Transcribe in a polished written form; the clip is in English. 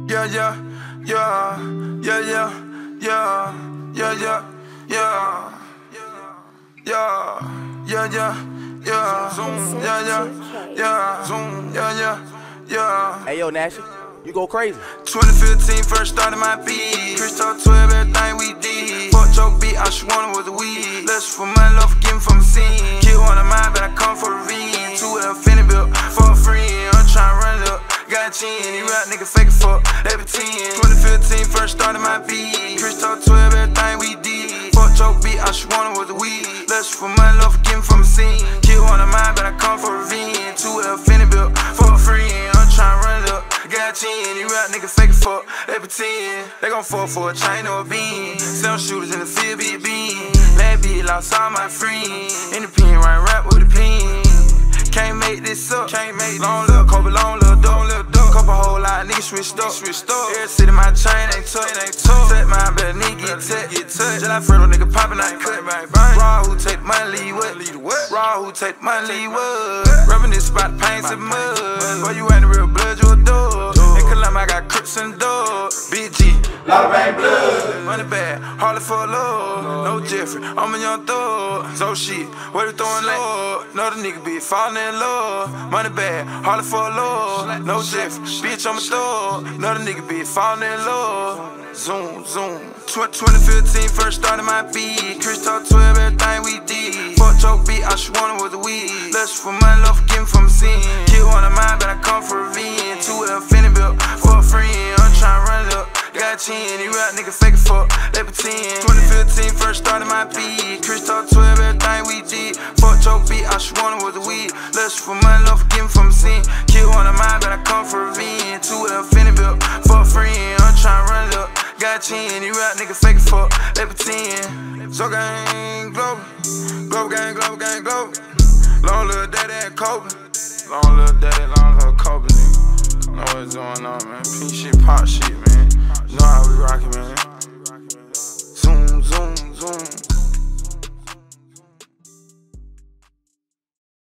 Yeah, yeah, yeah, yeah, yeah, yeah, yeah, yeah, yeah, yeah, yeah, yeah, yeah, zoom, yeah, yeah, yeah, zoom, yeah, yeah, yeah. Hey yo, Nash, you go crazy. 2015 first started my beat. Chris talk 12, everything we did. Fuck choke beat, all she wanted was a weed. Less for money, love for giving from the scene. Kill one of mine, but I come for revenge. 2L finna build for a friend. I'm tryna run it up. Got a chin, he rap nigga fake it fuck, they pretend. 2015 first started my beat. Chris talk 12, everything we did. Fuck choke beat, all she wanted was a weed. Less for money, love for giving from the scene. Kill one of mine, but I come for revenge. 2L finna build for a friend. I'm tryna run it up. Got a chin, he rap nigga fake it fuck, they pretend. They gon' fall for a chain or a bean. 7 shooters in the field, be a bean. Last beat lost all my friends. In the pen, right rap with a pen. Can't make this up. Long little Kobe, long little duck. Couple whole lot of niggas switched up. Every city my chain ain't tough. Set mine, better nigga get touched. Just like Fredo, nigga poppin' out cut. Raw who take the money, lead what? Raw who take the money, lead what? Rubbing this spot, paint some mud. Boy, you ain't the real blood, you a dog. In Columbia, I got Crips and dogs. Big G, lot of bang blood. Money bad, hardly for love. No Jeffrey, I'm a young thug. So shit, what you throwing low? Know the nigga be falling in love. Money bad, hardly for love. No Jeffrey, bitch, I'm a thug. Know the nigga be falling in love. Zoom, zoom. 2015 first started my beat. Chris talk 12, everything we did. Fuck choke beat, all she wanted was a weed. Less for money, love for giving from the scene. Kill one of mine, but I come for revenge. 2L finna build for a friend. I'm tryna run it up. Got a chin, he rap nigga fake it fuck, they pretend. 2015 first started my beat. Chris talk 12, everything we did. Fuck choke beat, all she wanted was a weed. Less for money, love for giving from the scene. Kill one of mine, but I come for revenge. 2L finna build for a friend. I'm tryna run it up. Got a chin, he rap nigga fake it fuck, they pretend. So gang global, global gang, global gang, global. Long little daddy and Kobe. Long little daddy, long little Kobe, nigga. Know what's going on, man. Pink shit, pop shit, man. You know how we rockin', man.